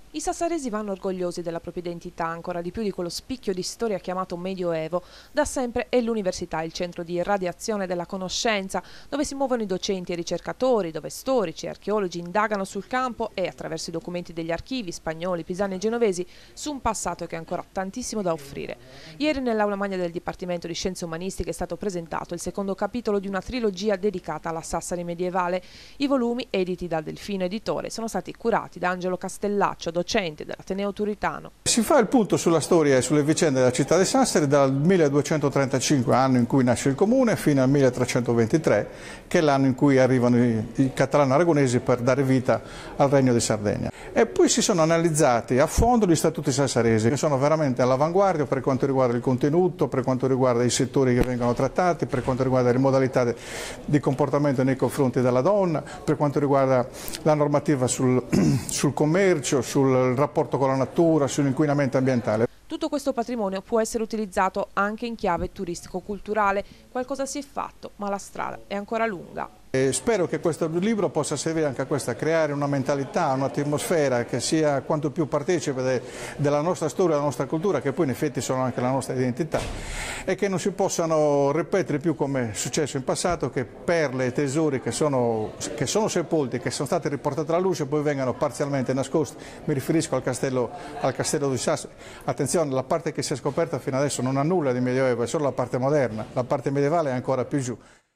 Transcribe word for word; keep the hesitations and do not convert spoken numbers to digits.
I sassaresi vanno orgogliosi della propria identità, ancora di più di quello spicchio di storia chiamato Medioevo. Da sempre è l'università il centro di irradiazione della conoscenza, dove si muovono i docenti e i ricercatori, dove storici e archeologi indagano sul campo e, attraverso i documenti degli archivi spagnoli, pisani e genovesi, su un passato che ha ancora tantissimo da offrire. Ieri nell'aula magna del Dipartimento di Scienze Umanistiche è stato presentato il secondo capitolo di una trilogia dedicata alla Sassari medievale. I volumi, editi dal Delfino Editore, sono stati curati da Angelo Castellaccio, docente dell'Ateneo Turitano. Si fa il punto sulla storia e sulle vicende della città di Sassari dal milleduecentotrentacinque, anno in cui nasce il comune, fino al milletrecentoventitré, che è l'anno in cui arrivano i, i catalano-aragonesi per dare vita al Regno di Sardegna. E poi si sono analizzati a fondo gli statuti sassaresi, che sono veramente all'avanguardia per quanto riguarda il contenuto, per quanto riguarda i settori che vengono trattati, per quanto riguarda le modalità di comportamento nei confronti della donna, per quanto riguarda la normativa sul, sul commercio, sul il rapporto con la natura, sull'inquinamento ambientale. Tutto questo patrimonio può essere utilizzato anche in chiave turistico-culturale. Qualcosa si è fatto, ma la strada è ancora lunga. E spero che questo libro possa servire anche a questo, a creare una mentalità, un'atmosfera che sia quanto più partecipe de, della nostra storia, della nostra cultura, che poi in effetti sono anche la nostra identità, e che non si possano ripetere più come è successo in passato, che perle e tesori che sono, che sono sepolti, che sono stati riportati alla luce, poi vengano parzialmente nascosti. Mi riferisco al castello, al castello di Sassari. Attenzione, la parte che si è scoperta fino adesso non ha nulla di medioevo, è solo la parte moderna, la parte medievale è ancora più giù.